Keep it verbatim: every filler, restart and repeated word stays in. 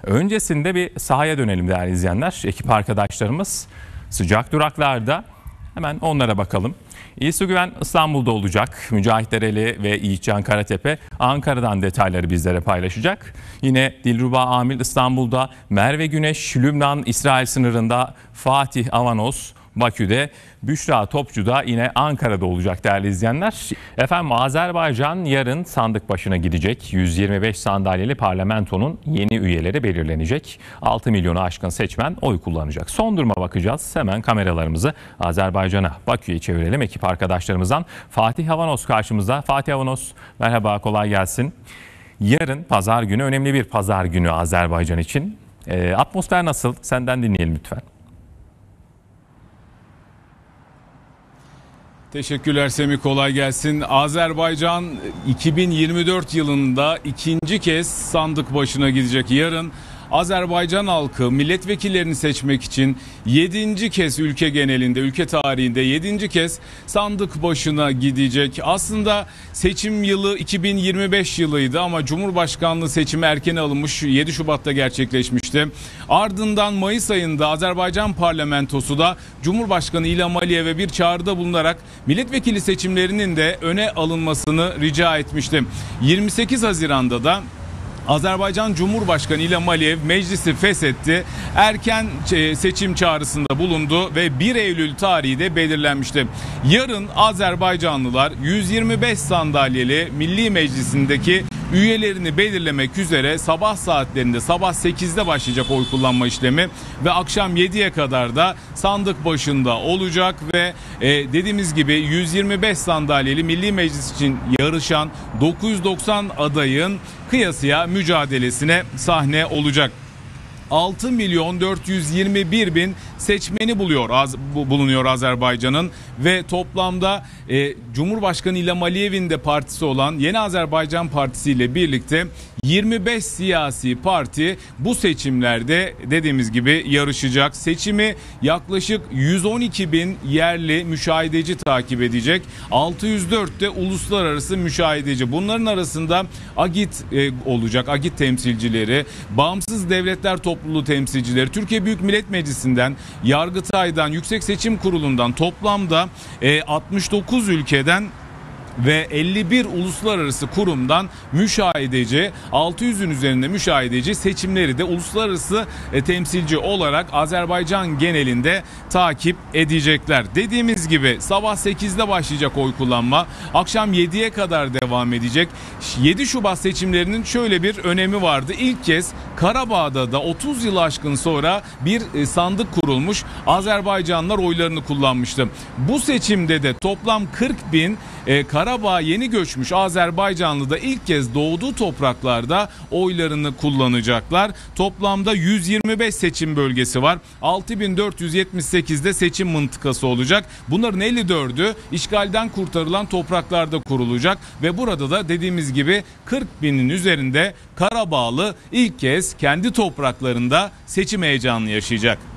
Öncesinde bir sahaya dönelim değerli izleyenler. Ekip arkadaşlarımız sıcak duraklarda, hemen onlara bakalım. İlsu Güven İstanbul'da olacak. Mücahit Dereli ve Yiğitcan Karatepe Ankara'dan detayları bizlere paylaşacak. Yine Dilruba Amil İstanbul'da, Merve Güneş Lübnan-İsrail sınırında, Fatih Avanos Bakü'de, Büşra Topçu da yine Ankara'da olacak değerli izleyenler. Efendim Azerbaycan yarın sandık başına gidecek. yüz yirmi beş sandalyeli parlamentonun yeni üyeleri belirlenecek. altı milyonu aşkın seçmen oy kullanacak. Son duruma bakacağız. Hemen kameralarımızı Azerbaycan'a, Bakü'ye çevirelim. Ekip arkadaşlarımızdan Fatih Avanos karşımızda. Fatih Avanos, merhaba, kolay gelsin. Yarın pazar günü, önemli bir pazar günü Azerbaycan için. E, atmosfer nasıl? Senden dinleyelim lütfen. Teşekkürler Semih, kolay gelsin. Azerbaycan iki bin yirmi dört yılında ikinci kez sandık başına gidecek. Yarın Azerbaycan halkı milletvekillerini seçmek için yedinci kez ülke genelinde, ülke tarihinde yedinci kez sandık başına gidecek. Aslında seçim yılı iki bin yirmi beş yılıydı ama Cumhurbaşkanlığı seçimi erken alınmış, yedi Şubat'ta gerçekleşmişti. Ardından Mayıs ayında Azerbaycan parlamentosu da Cumhurbaşkanı İlham Aliyev'e bir çağrıda bulunarak milletvekili seçimlerinin de öne alınmasını rica etmişti. yirmi sekiz Haziran'da da Azerbaycan Cumhurbaşkanı İlham Aliyev meclisi feshetti. Erken seçim çağrısında bulundu ve bir Eylül tarihi de belirlenmişti. Yarın Azerbaycanlılar yüz yirmi beş sandalyeli Milli Meclisi'ndeki üyelerini belirlemek üzere sabah saatlerinde, sabah sekizde başlayacak oy kullanma işlemi ve akşam yediye kadar da sandık başında olacak ve e, dediğimiz gibi yüz yirmi beş sandalyeli Milli Meclis için yarışan dokuz yüz doksan adayın kıyasıya mücadelesine sahne olacak. altı milyon dört yüz yirmi bir bin seçmeni buluyor az, bulunuyor Azerbaycan'ın ve toplamda e, Cumhurbaşkanı İlham Aliyev'in de partisi olan Yeni Azerbaycan Partisi ile birlikte yirmi beş siyasi parti bu seçimlerde dediğimiz gibi yarışacak. Seçimi yaklaşık yüz on iki bin yerli müşahideci takip edecek. altı yüz dört de uluslararası müşahideci. Bunların arasında Agit e, olacak. Agit temsilcileri, bağımsız devletler topluluğu temsilcileri, Türkiye Büyük Millet Meclisi'nden, Yargıtay'dan, Yüksek Seçim Kurulu'ndan toplamda e, altmış dokuz ülkeden ve elli bir uluslararası kurumdan müşahideci, altı yüzün üzerinde müşahideci seçimleri de uluslararası e, temsilci olarak Azerbaycan genelinde takip edecekler. Dediğimiz gibi sabah sekizde başlayacak oy kullanma, akşam yediye kadar devam edecek. yedi Şubat seçimlerinin şöyle bir önemi vardı. İlk kez Karabağ'da da otuz yıl aşkın sonra bir e, sandık kurulmuş. Azerbaycanlılar oylarını kullanmıştı. Bu seçimde de toplam kırk bin e, Karabağ'a yeni göçmüş Azerbaycanlı da ilk kez doğduğu topraklarda oylarını kullanacaklar. Toplamda yüz yirmi beş seçim bölgesi var. altı bin dört yüz yetmiş sekizde seçim mıntıkası olacak. Bunların elli dördü işgalden kurtarılan topraklarda kurulacak ve burada da dediğimiz gibi kırk binin üzerinde Karabağlı ilk kez kendi topraklarında seçim heyecanını yaşayacak.